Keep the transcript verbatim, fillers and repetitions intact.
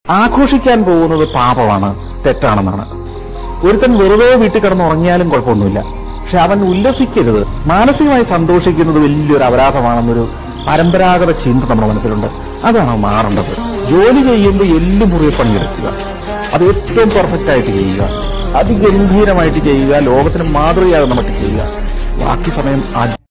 ആഘോഷിക്കാൻ പോകുന്നത് പാപമാണ്, തെറ്റാണെന്നാണ്. ഒരുത്തൻ വെറുതെ വീട്ടിൽ കിടന്ന് ഉറങ്ങിയാലും കുഴപ്പമൊന്നുമില്ല. പക്ഷെ അവൻ ഉല്ലസിക്കരുത്, മാനസികമായി സന്തോഷിക്കുന്നത് വലിയൊരു അപരാധമാണെന്നൊരു പരമ്പരാഗത ചിന്ത നമ്മുടെ മനസ്സിലുണ്ട്. അതാണ് മാറേണ്ടത്. ജോലി ചെയ്യുമ്പോൾ എല്ലും മുറിയെ പണിയെടുക്കുക, അത് ഏറ്റവും പെർഫെക്റ്റ് ആയിട്ട് ചെയ്യുക, അതിഗംഭീരമായിട്ട് ചെയ്യുക, ലോകത്തിന് മാതൃകയാകുന്ന മട്ടിൽ ചെയ്യുക. ബാക്കി സമയം